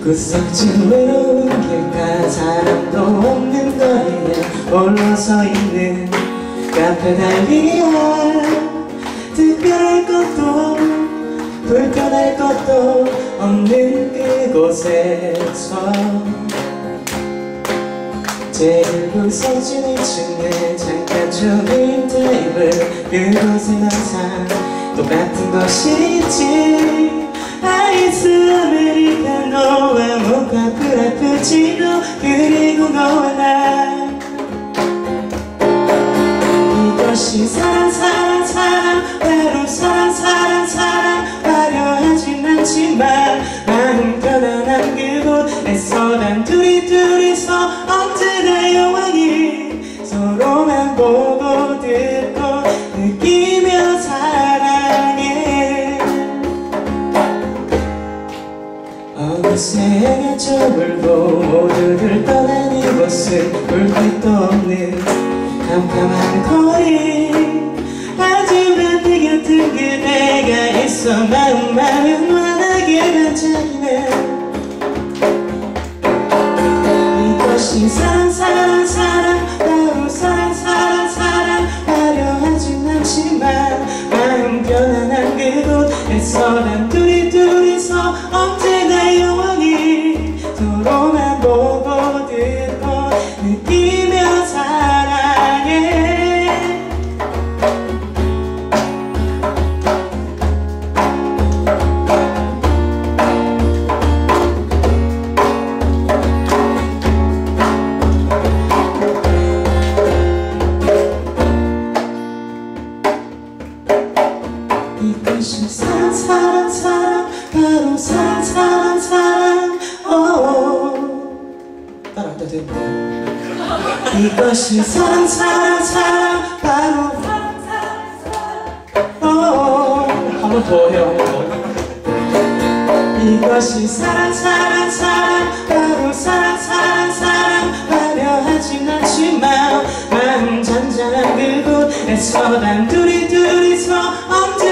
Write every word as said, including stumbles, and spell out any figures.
구석진 외로운 길가 사람도 없는 거리에 홀로서 있는 카페 달리야 특별할 것도 불편할 것도 없는 그곳에서 제일 구석진 이 층에 잠깐 조금 테이블 그곳엔 항상 똑같은 것이 있지 아이스 아메리카노와 모카 프라푸치노 그리고 너와 나 이것이 사랑 사랑 사랑 바로 사랑 사랑 사랑 화려하진 않지만 마음 편안한 그곳에서 단 둘이 둘이서 언제나 영원히 서로만 보고 듣고 느끼며 사랑해 어느새 해가 저물고 모두들 떠난 이곳은 불빛도 없는 캄캄한 거리 하지만 네 곁은 그대가 있어 마음만은 환하게 반짝이네 이것이 사랑 사랑 사랑 바로 사랑 사랑 사랑 화려하진 않지만 마음 편안한 그곳에서 난 둘이 둘이서 언제나 영원히 서로만 보고 듣고 느끼며 사랑해 이것이 사랑 사랑 사랑 바로 사랑 사랑 사랑 오 따라하다 됐고요 이것이 사랑 사랑 사랑 바로 사랑 사랑 사랑 오 한 번 더 해요 이것이 사랑 사랑 사랑 바로 사랑 사랑 사랑 화려하진 않지만 마음 잔잔한 그곳에서 단 둘이 둘이서 언제